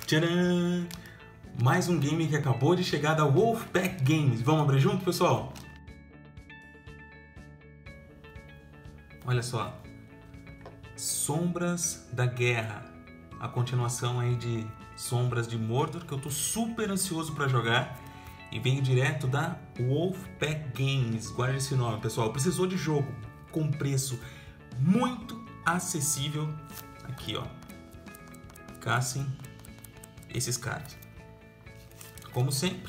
Tcharam! Mais um game que acabou de chegar da Wolfpack Games. Vamos abrir junto, pessoal? Olha só. Sombras da Guerra. A continuação aí de Sombras de Mordor, que eu tô super ansioso para jogar. E vem direto da Wolfpack Games. Guarde esse nome, pessoal. Precisou de jogo com preço muito acessível. Aqui, ó. Caçem esses caras. Como sempre,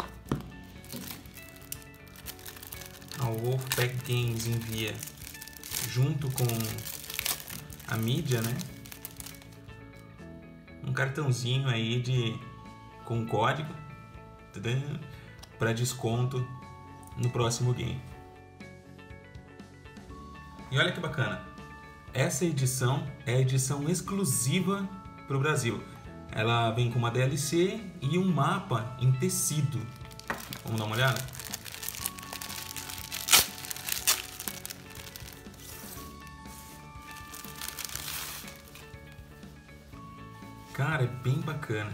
a Wolfpack Games envia junto com a mídia, né? Um cartãozinho aí com código para desconto no próximo game. E olha que bacana, essa edição é a edição exclusiva para o Brasil. Ela vem com uma DLC e um mapa em tecido. Vamos dar uma olhada? Cara, é bem bacana.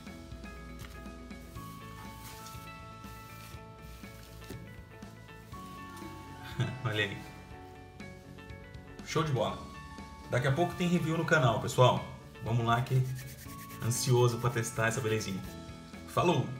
Olha aí. Show de bola. Daqui a pouco tem review no canal, pessoal. Vamos lá que ansioso para testar essa belezinha. Falou!